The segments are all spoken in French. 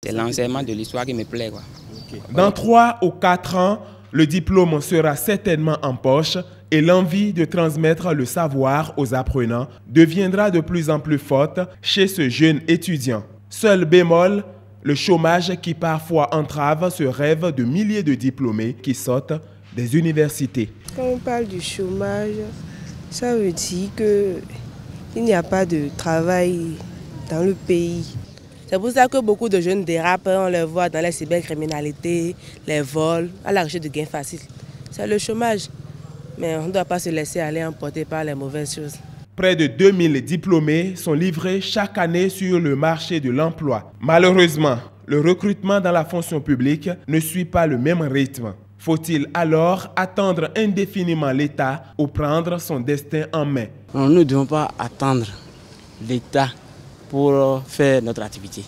C'est l'enseignement de l'histoire qui me plaît, quoi. Okay. Dans 3 ou 4 ans, le diplôme sera certainement en poche et l'envie de transmettre le savoir aux apprenants deviendra de plus en plus forte chez ce jeune étudiant. Seul bémol, le chômage qui parfois entrave ce rêve de milliers de diplômés qui sortent des universités. Quand on parle du chômage, ça veut dire qu'il n'y a pas de travail dans le pays. C'est pour ça que beaucoup de jeunes dérapent, on les voit dans les cybercriminalités, les vols, à la recherche de gains faciles. C'est le chômage. Mais on ne doit pas se laisser aller emporter par les mauvaises choses. Près de 2000 diplômés sont livrés chaque année sur le marché de l'emploi. Malheureusement, le recrutement dans la fonction publique ne suit pas le même rythme. Faut-il alors attendre indéfiniment l'État ou prendre son destin en main? Nous ne devons pas attendre l'État pour faire notre activité.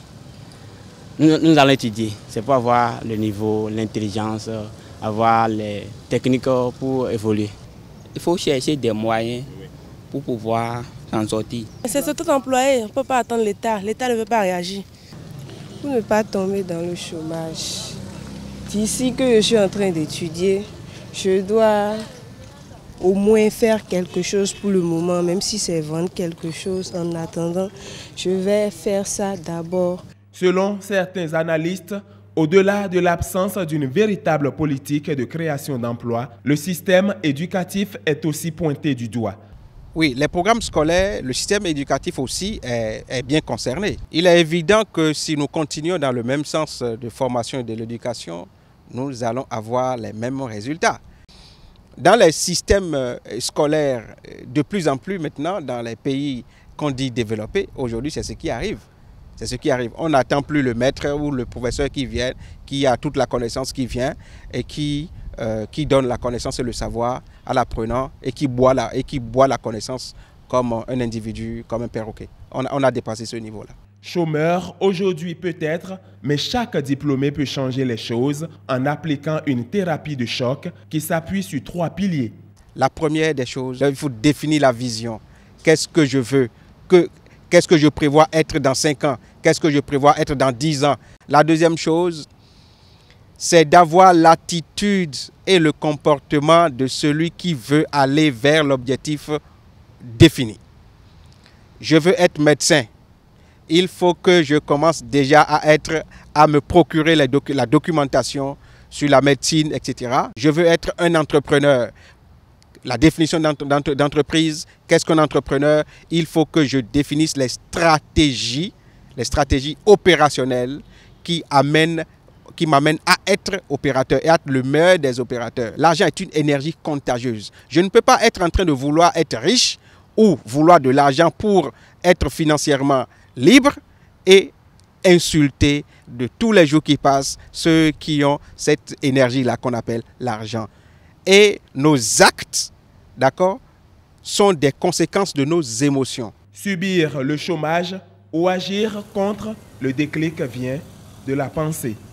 Nous allons étudier, c'est pour avoir le niveau, l'intelligence, avoir les techniques pour évoluer. Il faut chercher des moyens pour pouvoir s'en sortir. C'est s'auto-employer, on ne peut pas attendre l'État. L'État ne veut pas réagir. Pour ne pas tomber dans le chômage, d'ici que je suis en train d'étudier, je dois au moins faire quelque chose pour le moment, même si c'est vendre quelque chose. En attendant, je vais faire ça d'abord. Selon certains analystes, au-delà de l'absence d'une véritable politique de création d'emplois, le système éducatif est aussi pointé du doigt. Oui, les programmes scolaires, le système éducatif aussi est bien concerné. Il est évident que si nous continuons dans le même sens de formation et de l'éducation, nous allons avoir les mêmes résultats. Dans les systèmes scolaires, de plus en plus maintenant, dans les pays qu'on dit développés, aujourd'hui c'est ce qui arrive. C'est ce qui arrive. On n'attend plus le maître ou le professeur qui vient, qui a toute la connaissance qui vient et qui donne la connaissance et le savoir à l'apprenant et qui boit la connaissance comme un individu, comme un perroquet. On a dépassé ce niveau-là. Chômeur aujourd'hui peut-être, mais chaque diplômé peut changer les choses en appliquant une thérapie de choc qui s'appuie sur 3 piliers. La première des choses, il faut définir la vision. Qu'est-ce que je veux? Qu'est-ce que je prévois être dans 5 ans? Qu'est-ce que je prévois être dans 10 ans? La deuxième chose, c'est d'avoir l'attitude et le comportement de celui qui veut aller vers l'objectif défini. Je veux être médecin. Il faut que je commence déjà à me procurer la documentation sur la médecine, etc. Je veux être un entrepreneur. La définition d'entreprise, qu'est-ce qu'un entrepreneur? Il faut que je définisse les stratégies opérationnelles qui m'amènent à être opérateur et à être le meilleur des opérateurs. L'argent est une énergie contagieuse. Je ne peux pas être en train de vouloir être riche ou vouloir de l'argent pour être financièrement libre et insulter de tous les jours qui passent ceux qui ont cette énergie-là qu'on appelle l'argent. Et nos actes, d'accord, sont des conséquences de nos émotions. Subir le chômage ou agir contre le déclic vient de la pensée.